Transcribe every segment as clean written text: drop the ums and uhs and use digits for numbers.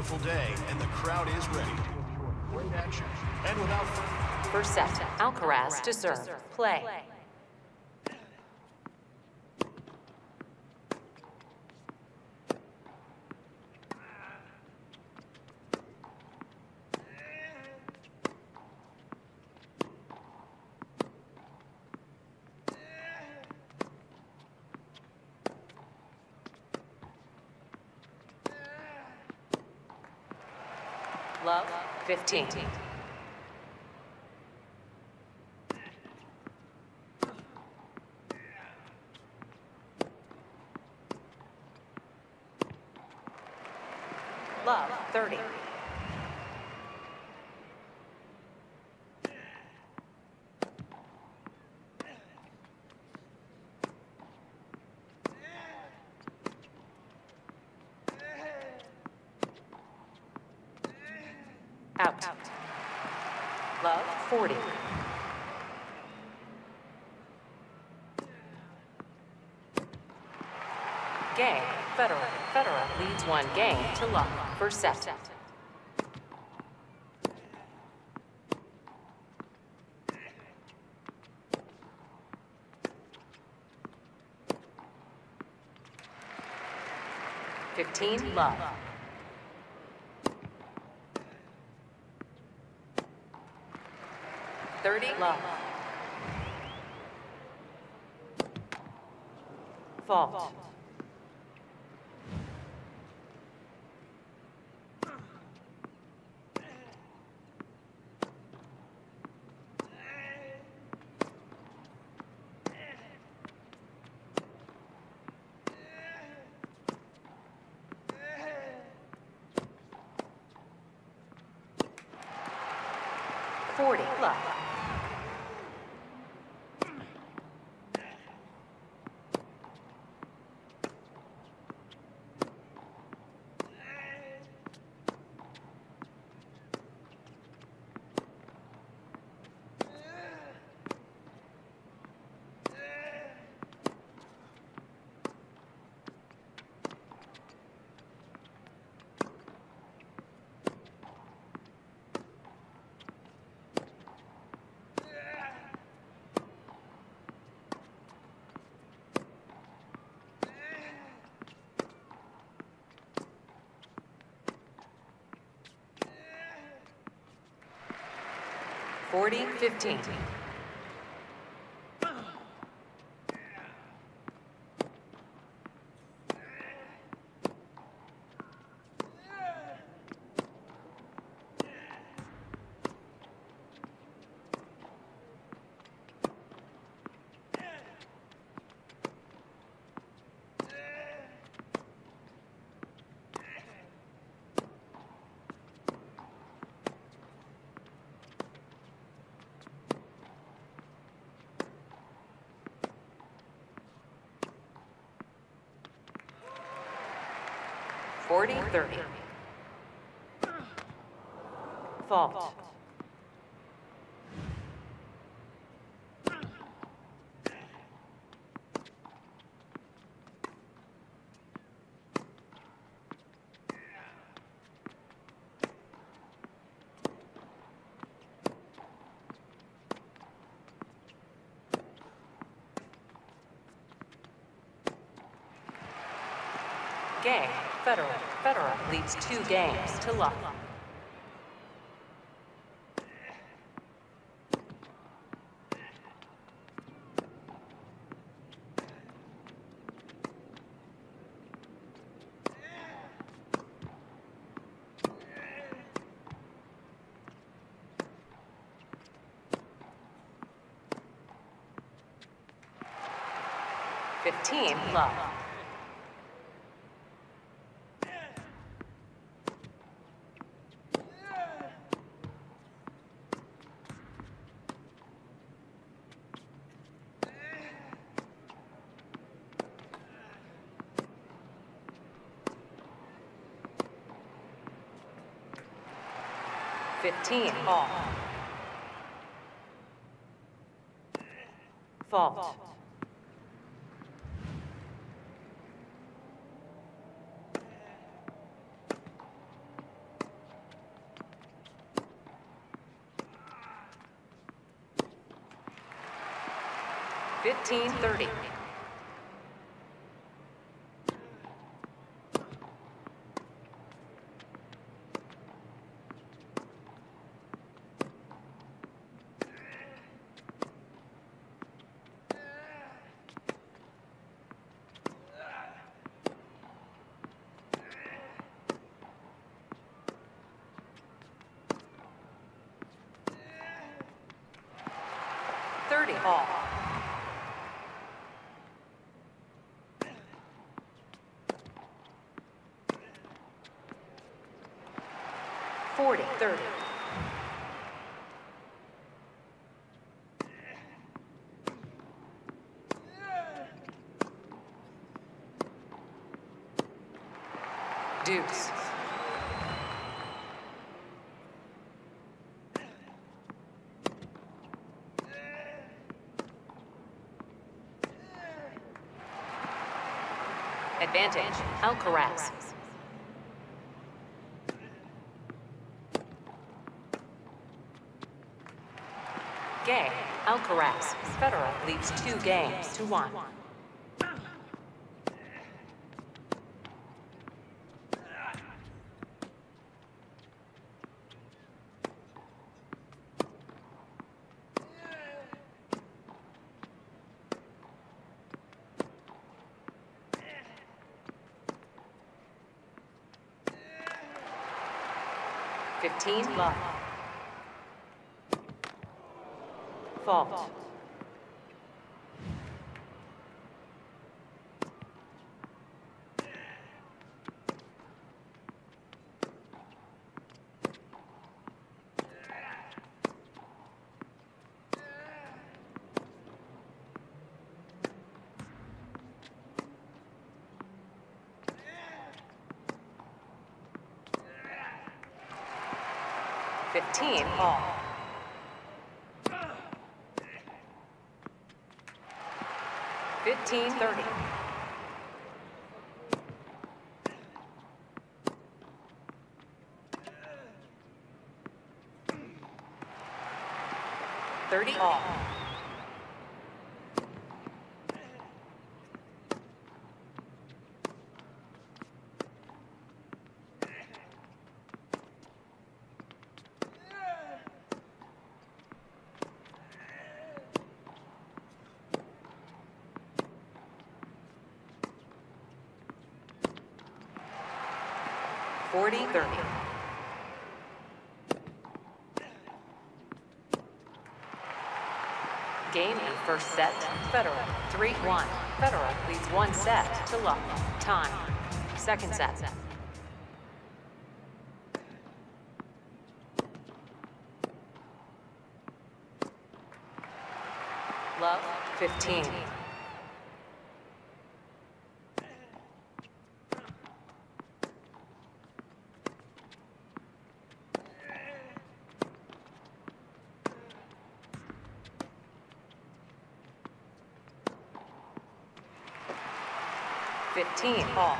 beautiful day, and the crowd is ready to enjoy great action. And without First set, Alcaraz to serve. Play. Love, 15. Love, 30. Out. Love, 40. Game, Federer. Federer leads one game to love. First set. Fifteen, love. Love. Fault. Love. Forty, 15. Forty, 30. Fault. Game, Federer. Federer leads 2 games to love. Fifteen, love. Fifteen, all. Fault. 15-30. All. 40-30. Deuce. Advantage, Alcaraz. Game, Alcaraz. Federer leads 2-1. Love. Fault. All. 15-30. All. 40-30. Game in first set, Federer, 3-1. Federer leads 1 set to love. Time. Second set. Love, 15. All.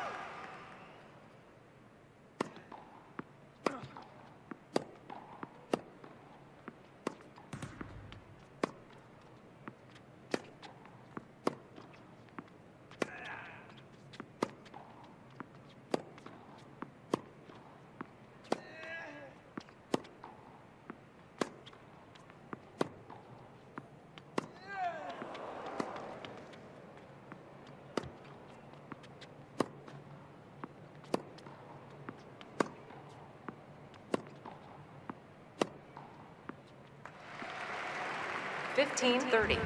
15-30.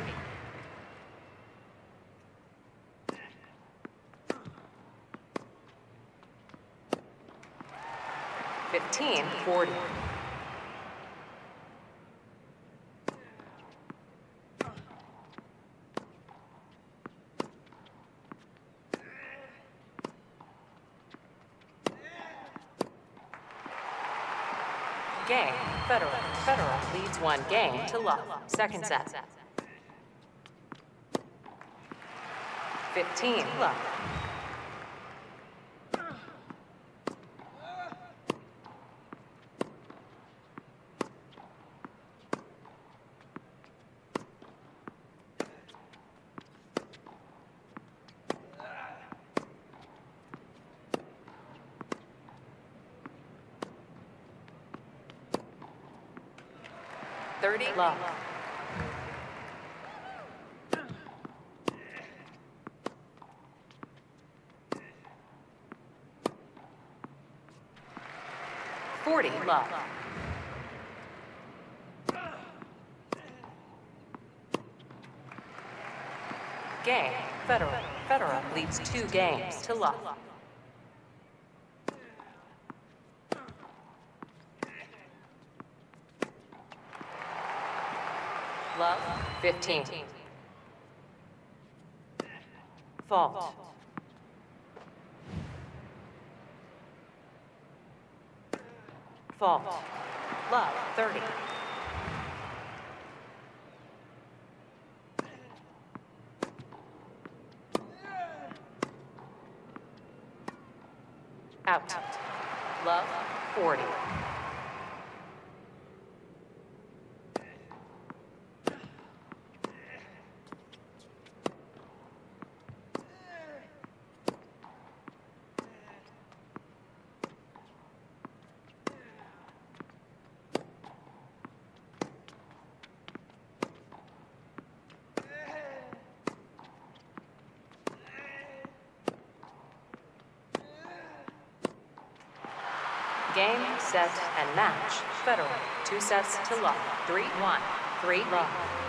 $15-40. Game. Federer leads 1 game to love. Second set. 15 love. 30 love. Love. Game, Federer. Federer leads 2 games to love. Love, 15. Fault. Fault. Love, 30. Out. Love, 40. Game, set, and match. Federer, 2 sets to love. 3-1. 3 love.